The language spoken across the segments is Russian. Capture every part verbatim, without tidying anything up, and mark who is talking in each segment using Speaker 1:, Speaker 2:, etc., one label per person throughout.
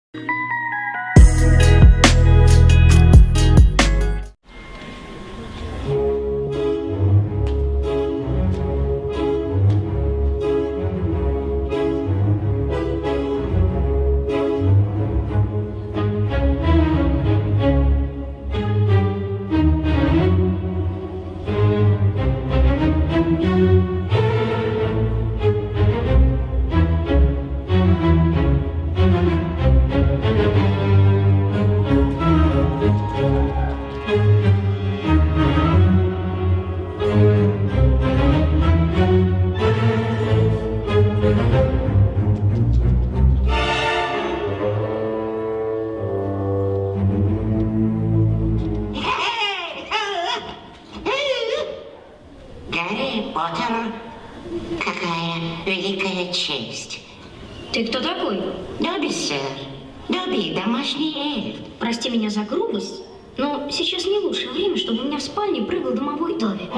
Speaker 1: Гарри Поттер, какая великая честь.
Speaker 2: Ты кто такой?
Speaker 1: Добби, сэр. Добби, домашний эльф.
Speaker 2: Прости меня за грубость, но сейчас не лучшее время, чтобы у меня в спальне прыгал домовой Добби.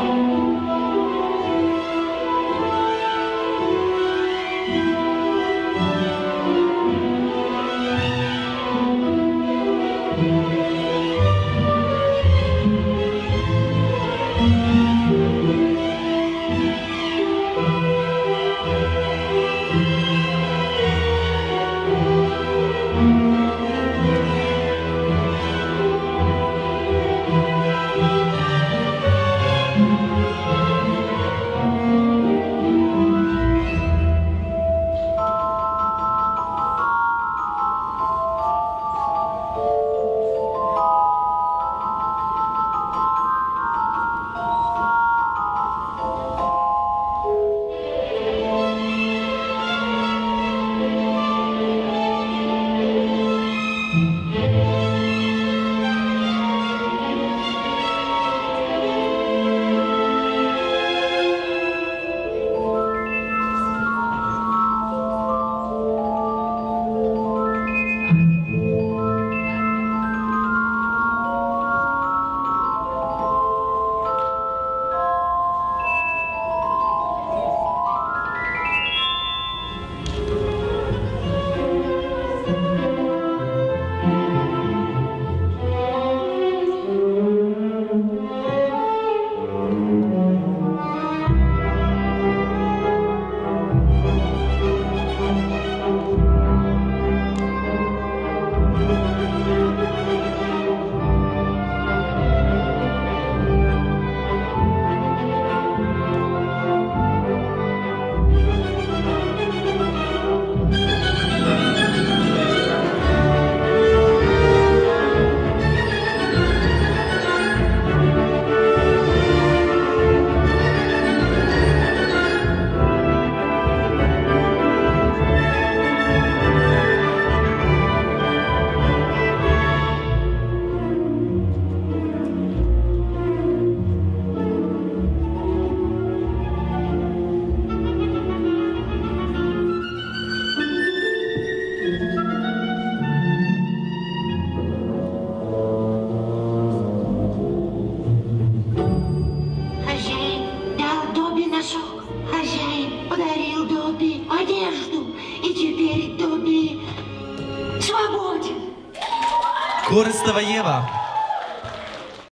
Speaker 1: Хозяин подарил Добби одежду, и теперь Добби свободен.
Speaker 3: Корыстова Ева.